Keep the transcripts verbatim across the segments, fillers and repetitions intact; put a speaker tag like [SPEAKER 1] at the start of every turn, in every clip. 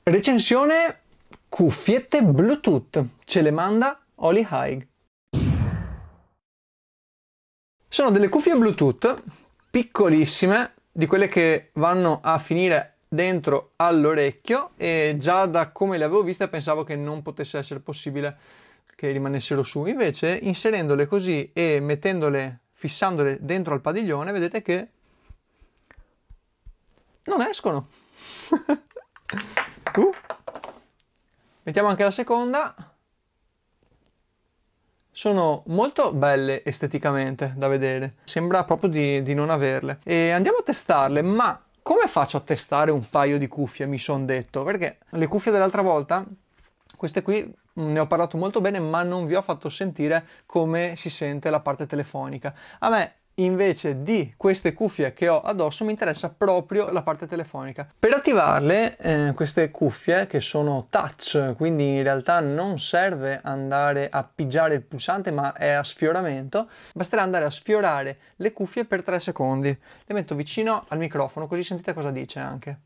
[SPEAKER 1] Recensione cuffiette Bluetooth, ce le manda Oli Haig. Sono delle cuffie Bluetooth piccolissime, di quelle che vanno a finire dentro all'orecchio, e già da come le avevo viste pensavo che non potesse essere possibile che rimanessero su. Invece, inserendole così e mettendole, fissandole dentro al padiglione, vedete che non escono. uh. Mettiamo anche la seconda. Sono molto belle esteticamente da vedere, sembra proprio di, di non averle. E andiamo a testarle, ma come faccio a testare un paio di cuffie, mi sono detto? Perché le cuffie dell'altra volta, queste qui, ne ho parlato molto bene, ma non vi ho fatto sentire come si sente la parte telefonica. A me, invece di queste cuffie che ho addosso, mi interessa proprio la parte telefonica. Per attivarle, eh, queste cuffie che sono touch, quindi in realtà non serve andare a pigiare il pulsante, ma è a sfioramento, basterà andare a sfiorare le cuffie per tre secondi. Le metto vicino al microfono, così sentite cosa dice anche.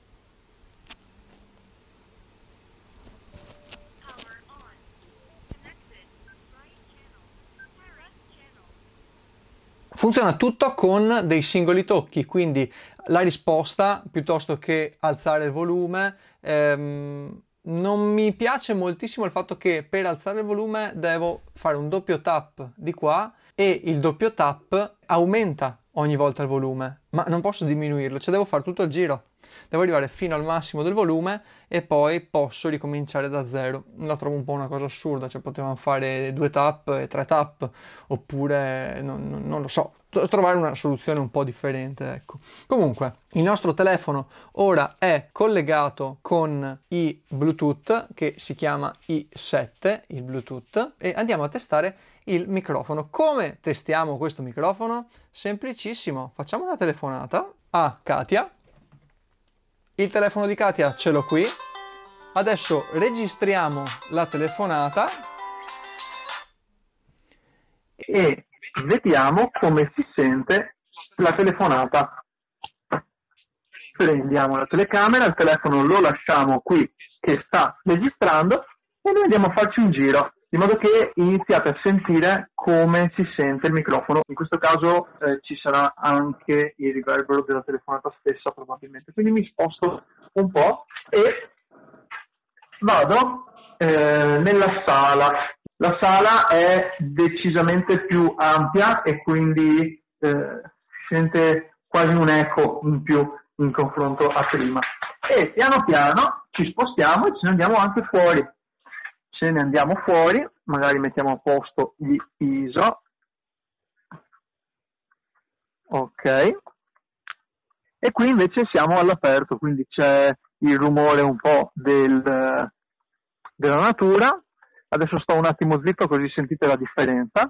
[SPEAKER 1] Funziona tutto con dei singoli tocchi, quindi la risposta, piuttosto che alzare il volume, ehm, non mi piace moltissimo il fatto che per alzare il volume devo fare un doppio tap di qua e il doppio tap aumenta ogni volta il volume, ma non posso diminuirlo, cioè devo fare tutto il giro. Devo arrivare fino al massimo del volume e poi posso ricominciare da zero. La trovo un po' una cosa assurda, cioè potevamo fare due tap e tre tap, oppure non, non, non lo so, trovare una soluzione un po' differente, ecco. Comunque, il nostro telefono ora è collegato con i Bluetooth, che si chiama i sette, il Bluetooth, e andiamo a testare il microfono. Come testiamo questo microfono? Semplicissimo, facciamo una telefonata a Katia. Il telefono di Katia ce l'ho qui. Adesso registriamo la telefonata
[SPEAKER 2] e vediamo come si sente la telefonata. Prendiamo la telecamera, il telefono lo lasciamo qui che sta registrando e noi andiamo a farci un giro, in modo che iniziate a sentire come si sente il microfono. In questo caso eh, ci sarà anche il riverbero della telefonata stessa probabilmente, quindi mi sposto un po' e vado eh, nella sala. La sala è decisamente più ampia e quindi eh, si sente quasi un eco in più in confronto a prima. E piano piano ci spostiamo e ce ne andiamo anche fuori. Ce ne andiamo fuori, magari mettiamo a posto gli I S O. Ok. E qui invece siamo all'aperto, quindi c'è il rumore un po' del, della natura. Adesso sto un attimo zitto così sentite la differenza.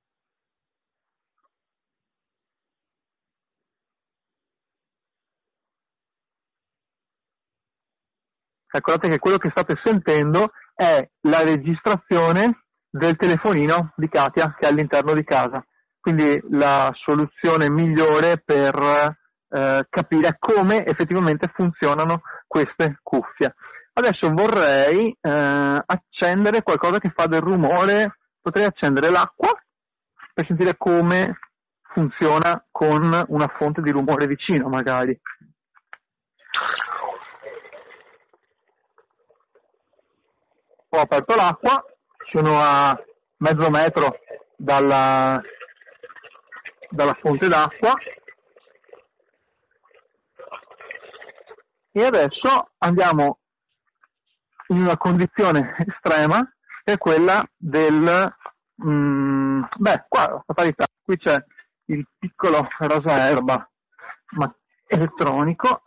[SPEAKER 2] Calcolate che quello che state sentendo è la registrazione del telefonino di Katia che è all'interno di casa. Quindi la soluzione migliore per eh, capire come effettivamente funzionano queste cuffie. Adesso vorrei eh, accendere qualcosa che fa del rumore. Potrei accendere l'acqua per sentire come funziona con una fonte di rumore vicino, magari. Ho aperto l'acqua, sono a mezzo metro dalla, dalla fonte d'acqua e adesso andiamo in una condizione estrema che è quella del mm, beh, qua fatalità, qui c'è il piccolo rasaerba ma elettronico.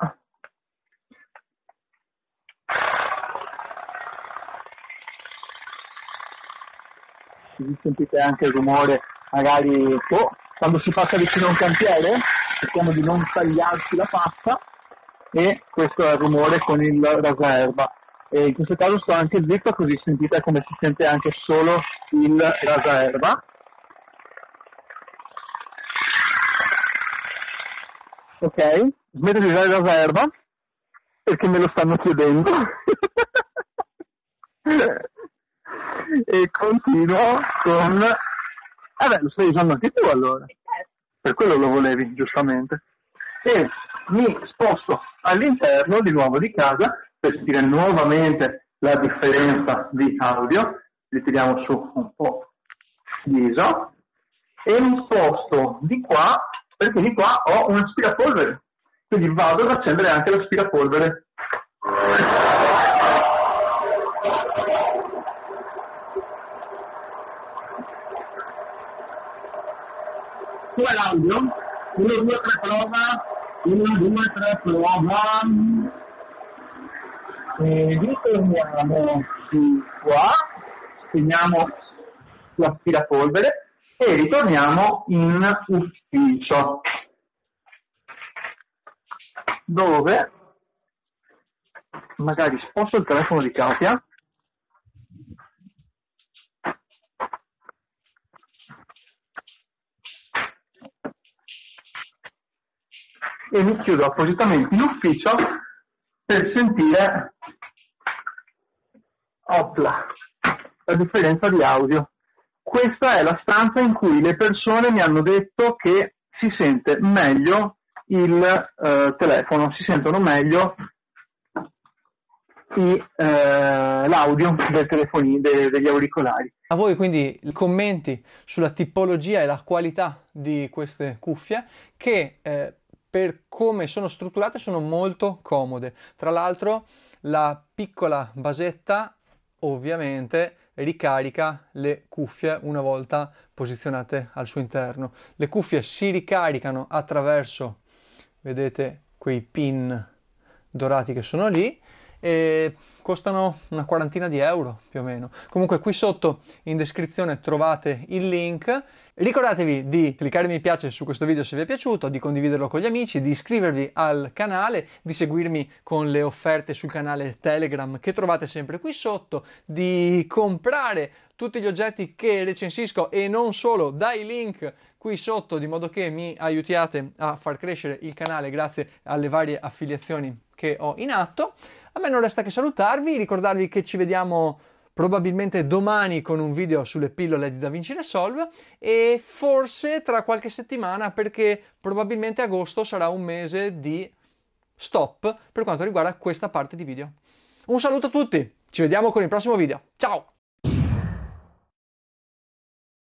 [SPEAKER 2] Così sentite anche il rumore, magari oh, quando si passa vicino a un cantiere, cerchiamo di non tagliarci la pasta, e questo è il rumore con il rasaerba. E in questo caso sto anche zitto, così sentite come si sente anche solo il rasaerba. Ok, smetto di usare il rasaerba. perché me lo stanno chiedendo. E continuo con... Vabbè, lo stai usando anche tu allora. Per quello lo volevi, giustamente. E mi sposto all'interno di nuovo di casa per sentire nuovamente la differenza di audio. Li tiriamo su un po' di I S O e mi sposto di qua perché di qua ho un aspirapolvere. Quindi vado ad accendere anche l'aspirapolvere. Com'è l'audio? uno, due, tre, prova. uno, due, tre, prova. E ritorniamo di qua. Spegniamo l'aspirapolvere e ritorniamo in ufficio, dove magari sposto il telefono di Katia e mi chiudo appositamente in ufficio per sentire opla, la differenza di audio. Questa è la stanza in cui le persone mi hanno detto che si sente meglio il eh, telefono, si sentono meglio i, eh, l'audio del telefonino, de, degli auricolari.
[SPEAKER 1] A voi quindi commenti sulla tipologia e la qualità di queste cuffie che eh, per come sono strutturate sono molto comode. Tra l'altro la piccola basetta ovviamente ricarica le cuffie una volta posizionate al suo interno. Le cuffie si ricaricano attraverso, vedete, quei pin dorati che sono lì, e costano una quarantina di euro più o meno. Comunque qui sotto in descrizione trovate il link. Ricordatevi di cliccare mi piace su questo video se vi è piaciuto, di condividerlo con gli amici, di iscrivervi al canale, di seguirmi con le offerte sul canale Telegram che trovate sempre qui sotto, di comprare tutti gli oggetti che recensisco e non solo dai link qui sotto, di modo che mi aiutiate a far crescere il canale grazie alle varie affiliazioni che ho in atto. A me non resta che salutarvi, ricordarvi che ci vediamo probabilmente domani con un video sulle pillole di DaVinci Resolve e forse tra qualche settimana, perché probabilmente agosto sarà un mese di stop per quanto riguarda questa parte di video. Un saluto a tutti, ci vediamo con il prossimo video, ciao!